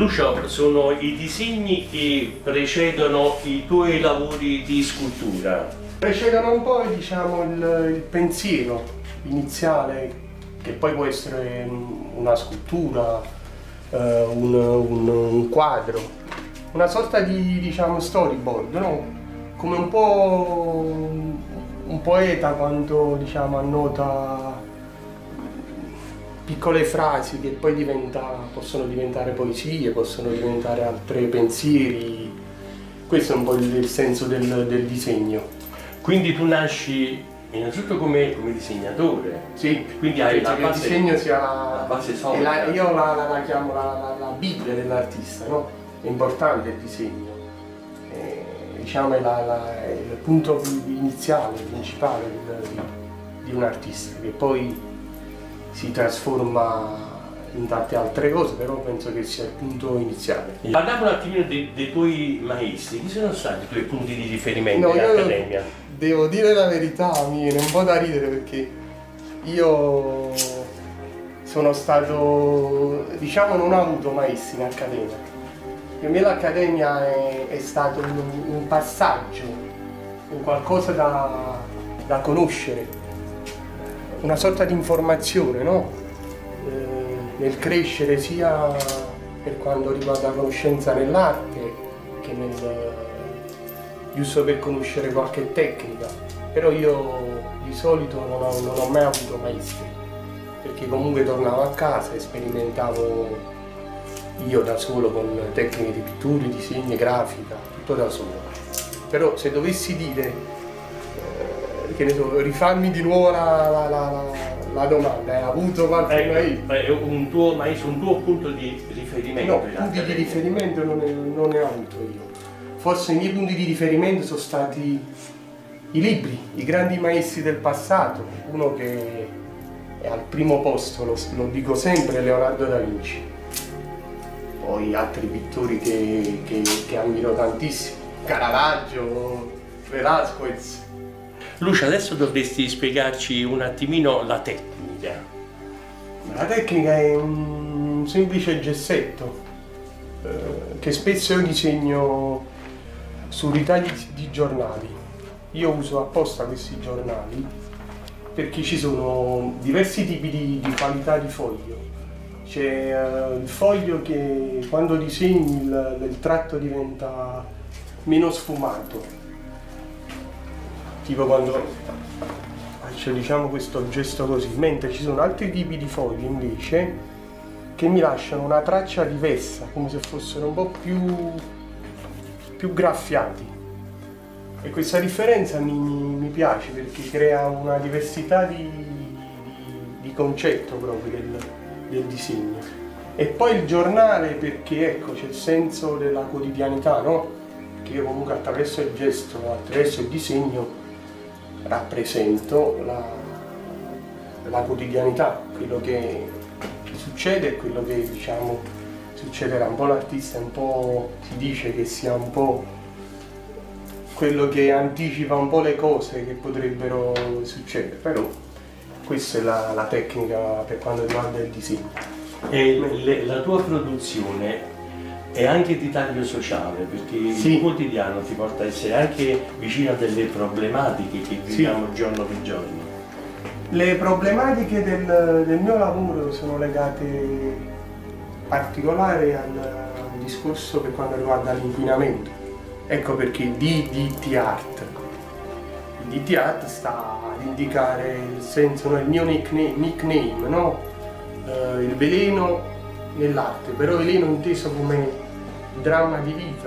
Lucio, sono i disegni che precedono i tuoi lavori di scultura? Precedono un po', diciamo, il pensiero iniziale, che poi può essere una scultura, un quadro, una sorta di, diciamo, storyboard, no? Come un po' un poeta quando, diciamo, annota piccole frasi che poi possono diventare poesie, possono diventare altri pensieri. Questo è un po' il senso del disegno. Quindi tu nasci innanzitutto come disegnatore. Sì, quindi hai la base, il disegno sia la base solida. Io la chiamo la Bibbia dell'artista, no? È importante il disegno. Diciamo è il punto iniziale, principale di un artista, che poi si trasforma in tante altre cose, però penso che sia il punto iniziale. Parliamo un attimino dei tuoi maestri. Chi sono stati i tuoi punti di riferimento in accademia? Devo dire la verità, mi viene un po' da ridere perché io sono stato, diciamo, non ho avuto maestri in accademia. Per me l'accademia è stato un passaggio, un qualcosa da conoscere, una sorta di informazione, no? Nel crescere sia per quanto riguarda la conoscenza nell'arte che giusto per conoscere qualche tecnica. Però io di solito non ho mai avuto maestri, perché comunque tornavo a casa e sperimentavo io da solo con tecniche di pittura, disegni, grafica, tutto da solo. Però se dovessi dire, che ne so, rifarmi di nuovo la domanda, hai avuto qualche maestro? Un tuo maestro, un tuo punto di riferimento? No, punti di riferimento non ne ho avuto io. Forse i miei punti di riferimento sono stati i libri, i grandi maestri del passato. Uno che è al primo posto, lo dico sempre, Leonardo da Vinci. Poi altri pittori che ammiro tantissimo, Caravaggio, Velázquez. Lucio, adesso dovresti spiegarci un attimino la tecnica. La tecnica è un semplice gessetto che spesso io disegno su ritagli di giornali. Io uso apposta questi giornali perché ci sono diversi tipi di qualità di foglio. C'è il foglio che quando disegni il tratto diventa meno sfumato, tipo quando faccio, diciamo, questo gesto così, mentre ci sono altri tipi di fogli invece che mi lasciano una traccia diversa, come se fossero un po' più graffiati, e questa differenza mi piace perché crea una diversità di concetto proprio del disegno. E poi il giornale perché, ecco, c'è il senso della quotidianità, no? Che io comunque attraverso il gesto, attraverso il disegno rappresento la quotidianità, quello che succede e quello che, diciamo, succederà. Un po' l'artista, un po' si dice che sia un po' quello che anticipa un po' le cose che potrebbero succedere, però questa è la tecnica per quanto riguarda il disegno. E la tua produzione è anche di taglio sociale, perché sì, il quotidiano ti porta a essere anche vicino a delle problematiche che viviamo giorno per giorno. Le problematiche del mio lavoro sono legate in particolare al discorso per quanto riguarda l'inquinamento. Ecco perché il DDT Art. Il DDT Art sta ad indicare il senso, no? Il mio nickname, no? Il veleno nell'arte, però veleno inteso come dramma di vita,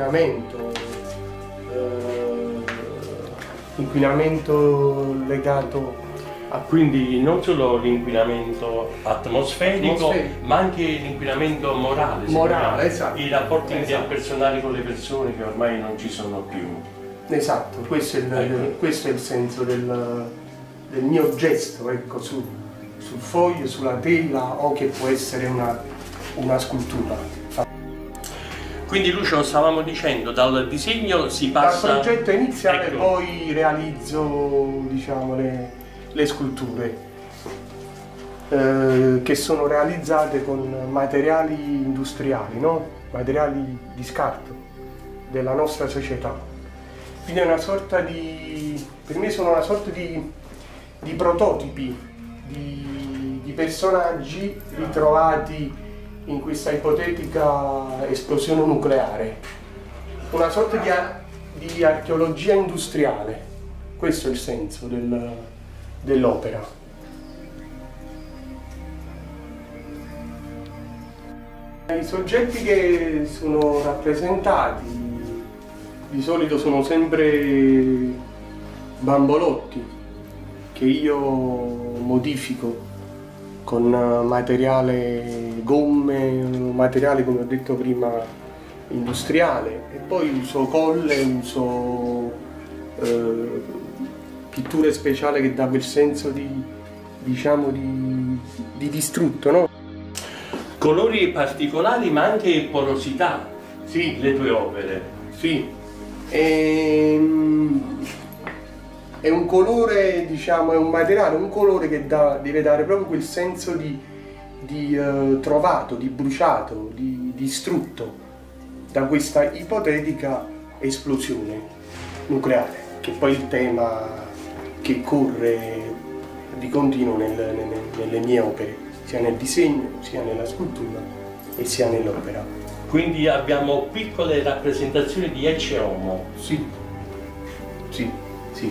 l'inquinamento legato a... Quindi non solo l'inquinamento atmosferico, ma anche l'inquinamento morale, esatto. I rapporti interpersonali con le persone che ormai non ci sono più. Esatto, questo è il senso del mio gesto, ecco, sul foglio, sulla tela, o che può essere una scultura. Quindi Lucio, stavamo dicendo, dal disegno si passa... Dal progetto iniziale, ecco, poi realizzo, diciamo, le sculture. che sono realizzate con materiali industriali, no? Materiali di scarto della nostra società. Quindi è una sorta di, per me sono una sorta di prototipi, di personaggi ritrovati in questa ipotetica esplosione nucleare. Una sorta di archeologia industriale, questo è il senso dell'opera. I soggetti che sono rappresentati di solito sono sempre bambolotti che io modifico con materiale gomme, materiale come ho detto prima industriale, e poi uso colle, uso pitture speciali che dà quel senso diciamo di distrutto, no? Colori particolari ma anche porosità, Sì, le tue opere. sì. È un colore, diciamo, è un materiale, un colore che deve dare proprio quel senso di trovato, di bruciato, di distrutto da questa ipotetica esplosione nucleare, che poi è il tema che corre di continuo nelle mie opere, sia nel disegno, sia nella scultura e sia nell'opera. Quindi abbiamo piccole rappresentazioni di Ecce Homo. Sì, sì, sì.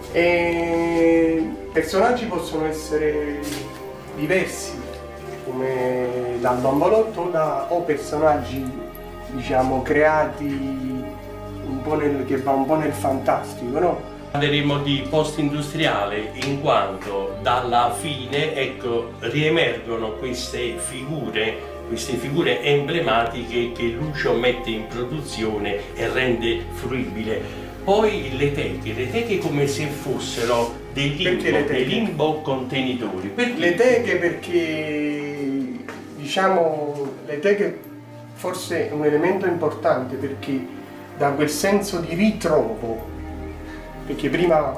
E personaggi possono essere diversi, come dal bambolotto o personaggi, diciamo, creati un po' che va un po' nel fantastico, no? Parleremo di post-industriale in quanto dalla fine, ecco, riemergono queste figure emblematiche che Lucio mette in produzione e rende fruibile. Poi le teche come se fossero dei limbo contenitori. Perché? Le teche perché, diciamo, le teche forse è un elemento importante perché dà quel senso di ritrovo, perché prima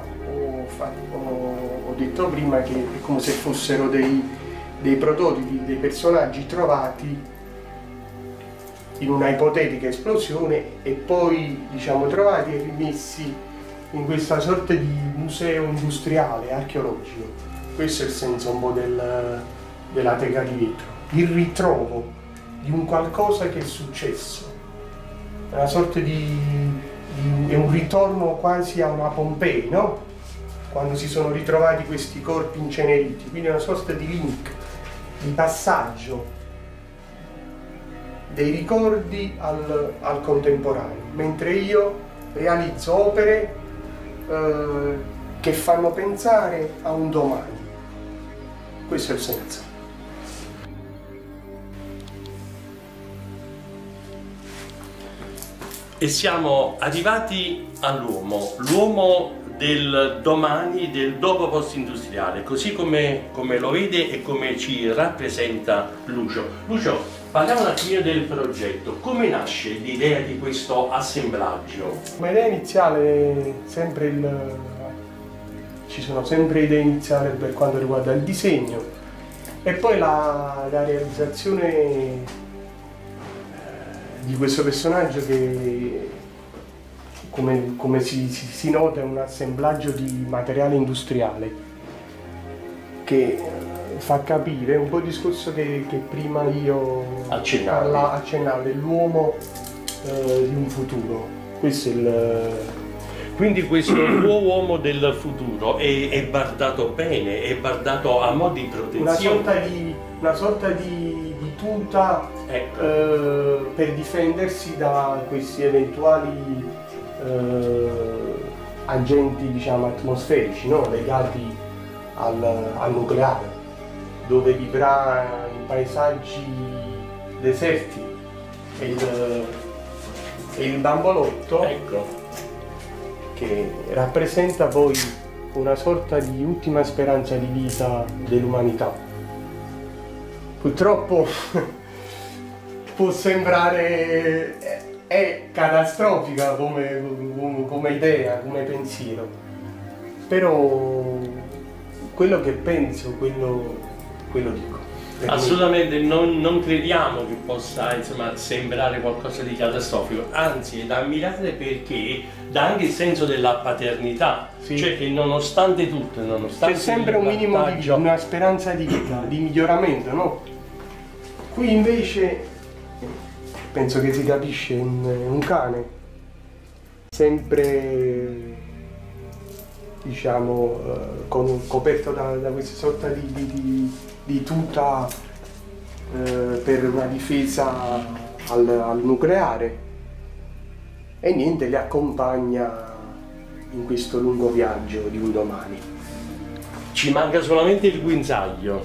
ho detto prima che è come se fossero dei prototipi, dei personaggi trovati in una ipotetica esplosione e poi, diciamo, trovati e rimessi in questa sorta di museo industriale, archeologico. Questo è il senso un po' della teca di vetro, il ritrovo di un qualcosa che è successo, una sorta è un ritorno quasi a una Pompei, no? Quando si sono ritrovati questi corpi inceneriti, quindi una sorta di link, di passaggio dei ricordi al contemporaneo, mentre io realizzo opere che fanno pensare a un domani. Questo è il senso. E siamo arrivati all'uomo, l'uomo del domani, del dopo post-industriale, così come lo vede e come ci rappresenta Lucio. Lucio, parliamo un attimino del progetto. Come nasce l'idea di questo assemblaggio? Come idea iniziale, ci sono sempre idee iniziali per quanto riguarda il disegno e poi la realizzazione di questo personaggio che, come si nota, è un assemblaggio di materiale industriale che fa capire un po' il discorso che prima io accennavo dell'uomo di un futuro. Questo è Quindi questo nuovo uomo del futuro è guardato bene, è guardato a mo' di protezione. Una sorta di tuta, ecco, per difendersi da questi eventuali agenti, diciamo, atmosferici, no? Legati al nucleare, dove vivrà in paesaggi deserti e il bambolotto, ecco, che rappresenta poi una sorta di ultima speranza di vita dell'umanità. Purtroppo può sembrare è catastrofica come idea, come pensiero, però quello che penso, quello quello dico. Assolutamente non crediamo che possa, insomma, sembrare qualcosa di catastrofico, anzi è da ammirare perché dà anche il senso della paternità, sì. Cioè che nonostante tutto, nonostante c'è sempre un minimo di vita, una speranza di vita, di miglioramento, no? Qui invece penso che si capisce un cane sempre, diciamo, coperto da questa sorta di tuta per una difesa al nucleare, e niente, li accompagna in questo lungo viaggio di un domani. Ci manca solamente il guinzaglio.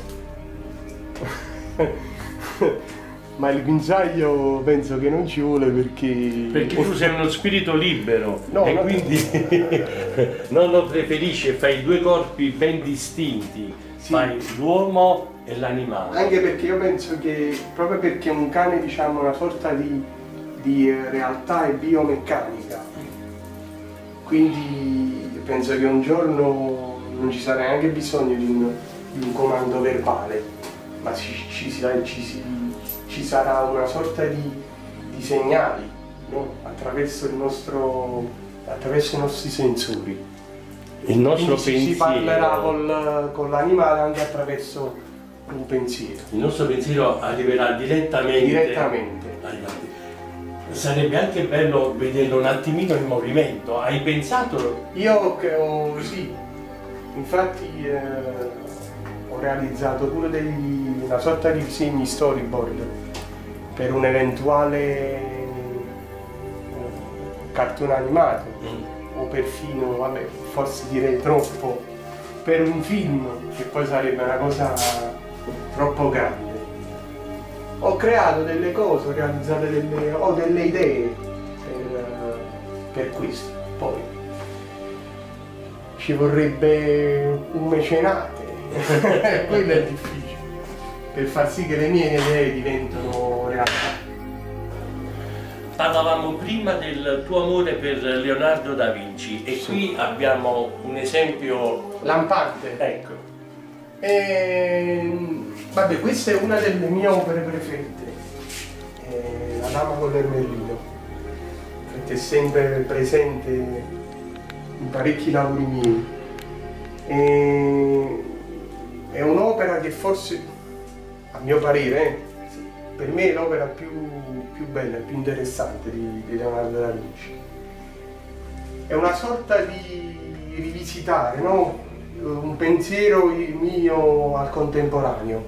Ma il guinzaglio penso che non ci vuole perché tu sei uno spirito libero, no, e no, quindi non lo preferisci e fai due corpi ben distinti, sì. Fai l'uomo e l'animale. Anche perché io penso che proprio perché un cane, diciamo, una sorta di realtà è biomeccanica, quindi penso che un giorno non ci sarà neanche bisogno di un comando verbale, ma ci sarà una sorta di segnali, no? attraverso i nostri sensori. Il nostro pensiero. Si parlerà con l'animale anche attraverso un pensiero. Il nostro pensiero arriverà direttamente. Sarebbe anche bello vederlo un attimino in movimento. Hai pensato? Io sì, infatti ho realizzato pure una sorta di disegni storyboard per un eventuale cartone animato, o perfino, vabbè, forse direi troppo, per un film, che poi sarebbe una cosa troppo grande. Ho creato delle cose, ho realizzato delle idee per questo. Poi ci vorrebbe un mecenate, quello è difficile, per far sì che le mie idee diventino realtà. Parlavamo prima del tuo amore per Leonardo da Vinci e sì. Qui abbiamo un esempio lampante. Ecco. Vabbè, questa è una delle mie opere preferite, La Dama con l'Ermellino, che è sempre presente in parecchi lavori miei. È un'opera che forse, a mio parere, per me è l'opera più bella e più interessante di Leonardo da Vinci. È una sorta di rivisitare, no? Un pensiero mio al contemporaneo.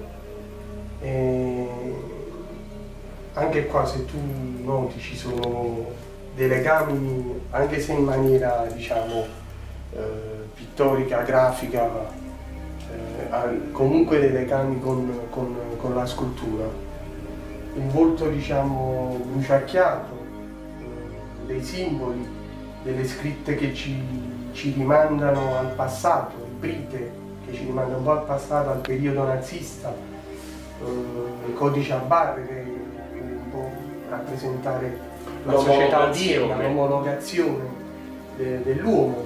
Anche qua, se tu noti, ci sono dei legami, anche se in maniera, diciamo, pittorica, grafica, comunque dei legami con la scultura. Un volto, diciamo, bruciacchiato, dei simboli, delle scritte che ci rimandano al passato, brite che ci rimandano un po' al passato, al periodo nazista, il codice a barre che un po' rappresentare la società odierna, l'omologazione dell'uomo.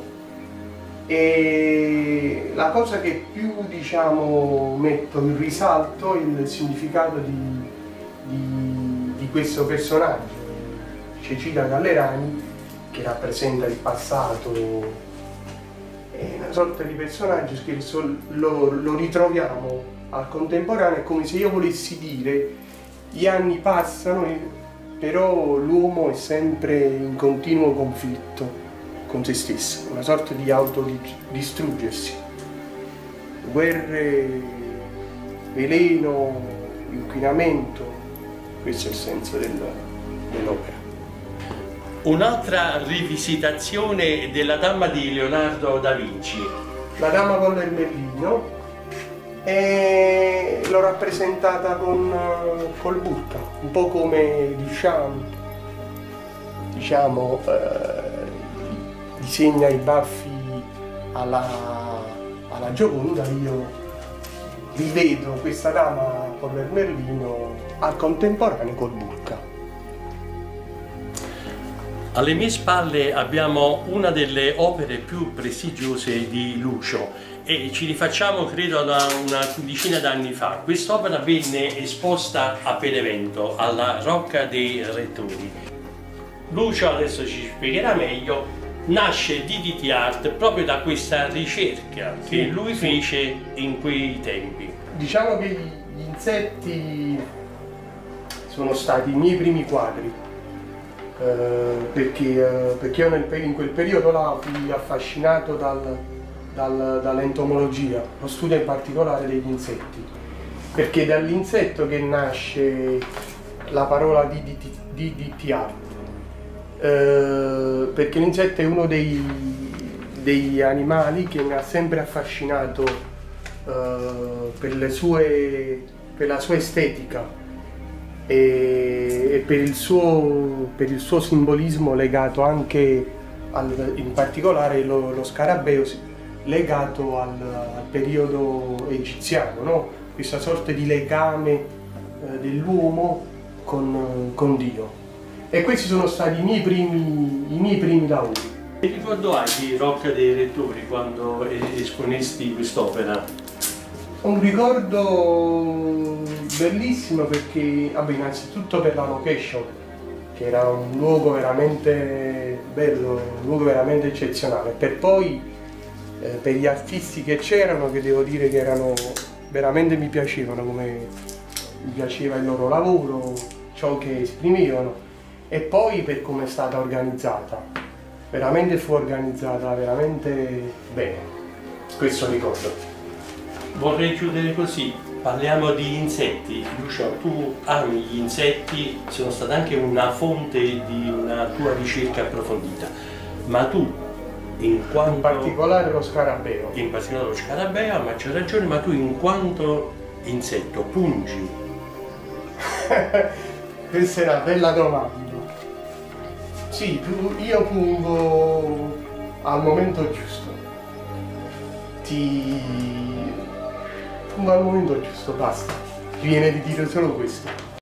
E la cosa che più, diciamo, metto in risalto è il significato di questo personaggio, Cecilia Gallerani, che rappresenta il passato. È una sorta di personaggio che lo ritroviamo al contemporaneo. È come se io volessi dire: gli anni passano, però l'uomo è sempre in continuo conflitto con se stesso, una sorta di autodistruggersi. Guerre, veleno, inquinamento, questo è il senso dell'opera. Un'altra rivisitazione della Dama di Leonardo da Vinci. La Dama con l'Ermellino, e l'ho rappresentata col burka, un po' come Duchamp, diciamo, disegna i baffi alla Gioconda. Io rivedo questa Dama con l'Ermellino al contemporaneo col burka. Alle mie spalle abbiamo una delle opere più prestigiose di Lucio e ci rifacciamo credo da una quindicina d'anni fa. Quest'opera venne esposta a Benevento, alla Rocca dei Rettori. Lucio, adesso ci spiegherà meglio, nasce DDT Art proprio da questa ricerca che lui fece in quei tempi. Diciamo che gli insetti sono stati i miei primi quadri. Perché io in quel periodo là fui affascinato dall'entomologia, lo studio in particolare degli insetti, perché è dall'insetto che nasce la parola DDT Art, perché l'insetto è uno degli animali che mi ha sempre affascinato per la sua estetica e per il suo simbolismo legato anche in particolare lo scarabeo legato al periodo egiziano, no? Questa sorta di legame dell'uomo con Dio. E questi sono stati i miei primi lavori. Che ricordo hai di Rocca dei Rettori quando esponesti quest'opera? Un ricordo bellissimo perché, innanzitutto per la location, che era un luogo veramente bello, un luogo veramente eccezionale, per poi per gli artisti che c'erano, che devo dire che veramente mi piacevano, come mi piaceva il loro lavoro, ciò che esprimevano, e poi per come è stata organizzata. Veramente fu organizzata veramente bene, questo ricordo. Vorrei chiudere così, parliamo di insetti. Lucio, tu ami gli insetti, sono stata anche una fonte di una tua ricerca approfondita, ma tu, in particolare lo scarabeo. In particolare lo scarabeo, a maggior ragione, ma tu in quanto insetto pungi? Questa è una bella domanda. Sì, io pungo al momento giusto. Pungo al momento giusto, basta. Ti viene di dire solo questo.